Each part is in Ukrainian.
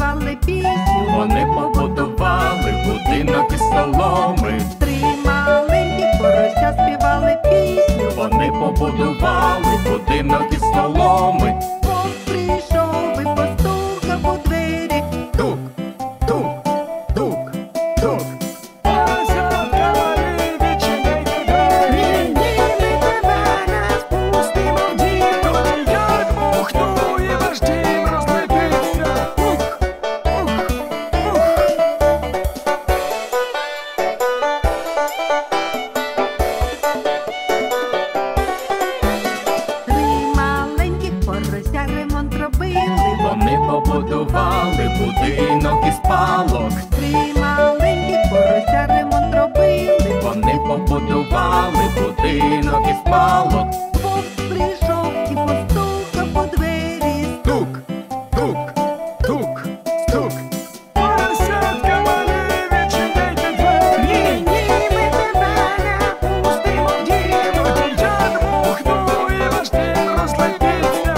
співали пісню. Вони побудували будинок із соломи. Три маленькі порося співали пісню. Вони побудували будинок із соломи. Вовк прийшов і постукав у двері. Тук, тук, тук, тук. Поросятка малі, відчиняйте двері. Ні, ми тебе не спустимо в дім. Тоді як бухну і ваш дім розлетиться. Три маленьких порося ремонт робили. Вони побудували будинок із палок. Три маленьких порося ремонт робили. Вони побудували будинок із палок. Вовк прийшов і постукав у двері. Тук, тук, тук, тук. Поросятка малі, відчиняйте двері. Ні, ми тебе не пустимо в дім. Тоді як бухну і ваш дім розлетиться.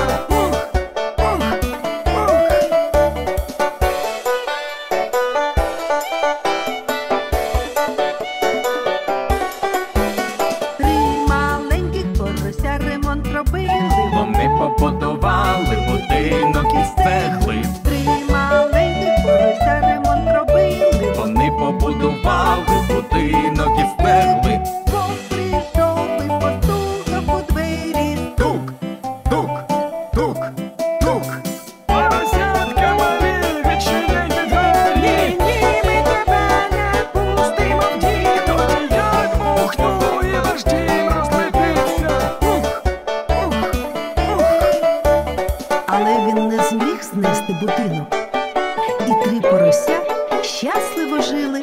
Три маленьких порося ремонт робили. Вони побудували будинок із цегли. Три маленьких порося ремонт робили. Вони побудували будинок із цегли. Вовк прийшов і постукав у двері. Тук, тук, тук, тук. Поросятка малі, відчиняйте двері. Ні, ми тебе не пустимо в дім. Тоді як бухну і ваш дім розлетиться. Але він не зміг знести будинок. І три порося щасливо жили